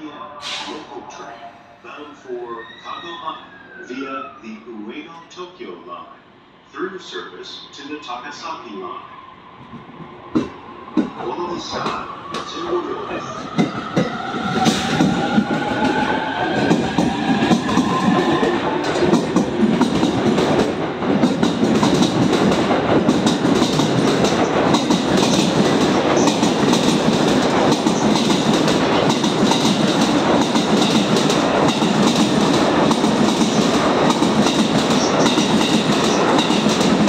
local train bound for Kagama via the Ueno-Tokyo line through service to the Takasaki line. この列車は15両です。